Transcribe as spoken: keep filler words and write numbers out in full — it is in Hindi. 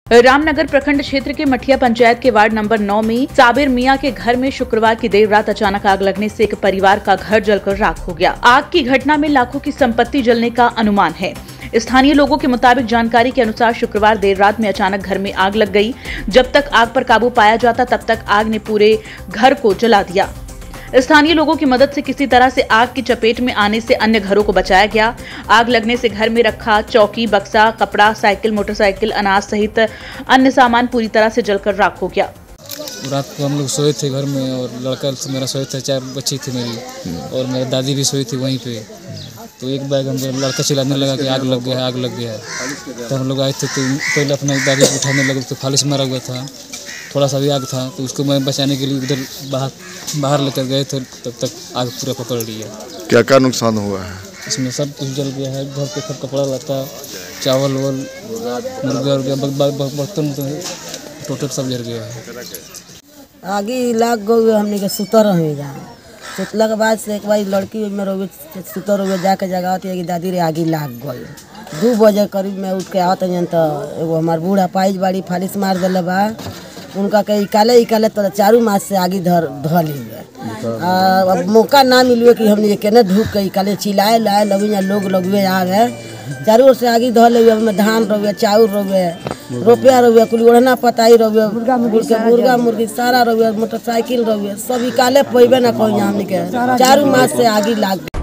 रामनगर प्रखंड क्षेत्र के मठिया पंचायत के वार्ड नंबर नौ में साबिर मियां के घर में शुक्रवार की देर रात अचानक आग लगने से एक परिवार का घर जलकर राख हो गया। आग की घटना में लाखों की संपत्ति जलने का अनुमान है। स्थानीय लोगों के मुताबिक जानकारी के अनुसार शुक्रवार देर रात में अचानक घर में आग लग गई। जब तक आग पर काबू पाया जाता तब तक आग ने पूरे घर को जला दिया। स्थानीय लोगों की मदद से किसी तरह से आग की चपेट में आने से अन्य घरों को बचाया गया। आग लगने से घर में रखा चौकी, बक्सा, कपड़ा, साइकिल, मोटरसाइकिल, अनाज सहित अन्य सामान पूरी तरह से जलकर राख हो गया। रात को हम लोग सोए थे घर में और लड़का मेरा सोए था, चार बच्ची थी मेरी और मेरी दादी भी सोई थी वहीं पे। तो एक बैग हम लड़का चिल्लाने लगा कि आग लग गया है, आग लग गया है। तो हम लोग आए थे तो पहले अपने दादी को उठाने लगे तो फालिश मारा हुआ था, थोड़ा सा भी आग था तो उसको मैं बचाने के लिए उधर बाहर बाहर लेकर गए थे। तब तक आग पूरा पकड़ लिया। क्या क्या नुकसान हुआ है? इसमें सब कुछ जल गया है। घर पे सब कपड़ा लता, चावल वल, मुर्गा उर्गा, बर्तन टोटल सब जल गया है। आगे लाग गए हमने के सुतर रहे जहाँ सुतला के बाद से एक बार लड़की में रोवे सुतर रोवे जाके जगाती है कि दादी रे आगे लाग गई। दो बजे करीब में उठ के आवत जन तो एगो हमार बूढ़ा पाइज बाड़ी फालिश मार दिले बा। उनका के इकाले इकाले तो चारू मास से आगे धर धल अब मौका ना मिलवे कि हमने केने ढूक के इकाले चिल्लाए लाए लगे या लोग लगवे आ गए। चारों ओर से आगे धल ले में धान रोवे, चाउर रोवे, रुपया रोवे, कुल ओढ़ना पताई रोवे, मुर्गा मुर्गी सारा रोवे, मोटरसाइकिल रोवे, सब इकाले पैबे ना कहीं हमने के चारू मास से आगे लाग